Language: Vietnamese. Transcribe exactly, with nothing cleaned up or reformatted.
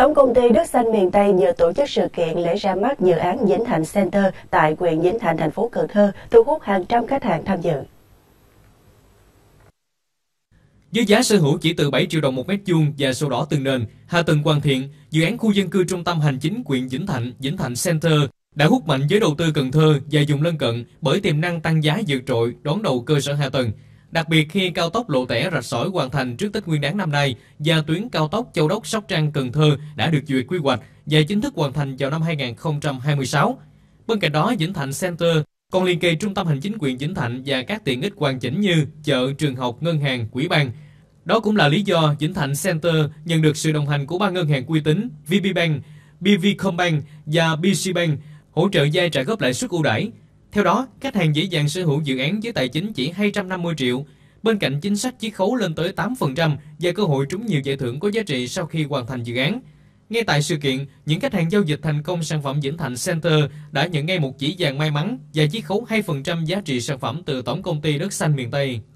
Tổng công ty Đất xanh miền Tây vừa tổ chức sự kiện lễ ra mắt dự án Vĩnh Thạnh Center tại huyện Vĩnh Thạnh, thành phố Cần Thơ, thu hút hàng trăm khách hàng tham dự. Với giá sở hữu chỉ từ bảy triệu đồng một mét vuông và sổ đỏ từng nền, hạ tầng hoàn thiện, dự án khu dân cư trung tâm hành chính huyện Vĩnh Thạnh, Vĩnh Thạnh Center đã hút mạnh giới đầu tư Cần Thơ và vùng lân cận bởi tiềm năng tăng giá vượt trội đón đầu cơ sở hạ tầng. Đặc biệt khi cao tốc Lộ Tẻ Rạch Sỏi hoàn thành trước Tết Nguyên đán năm nay và tuyến cao tốc Châu Đốc Sóc Trăng Cần Thơ đã được duyệt quy hoạch và chính thức hoàn thành vào năm hai nghìn không trăm hai mươi sáu. Bên cạnh đó, Vĩnh Thạnh Center còn liên kề trung tâm hành chính huyện Vĩnh Thạnh và các tiện ích hoàn chỉnh như chợ, trường học, ngân hàng, quỹ ban. Đó cũng là lý do Vĩnh Thạnh Center nhận được sự đồng hành của ba ngân hàng uy tín vê pê Bank, bê Vincombank và bê xê Bank hỗ trợ vay trả góp lãi suất ưu đãi. Theo đó, khách hàng dễ dàng sở hữu dự án với tài chính chỉ hai trăm năm mươi triệu, bên cạnh chính sách chiết khấu lên tới tám phần trăm và cơ hội trúng nhiều giải thưởng có giá trị sau khi hoàn thành dự án. Ngay tại sự kiện, những khách hàng giao dịch thành công sản phẩm Vĩnh Thạnh Center đã nhận ngay một chỉ vàng may mắn và chiết khấu hai phần trăm giá trị sản phẩm từ Tổng công ty Đất xanh miền Tây.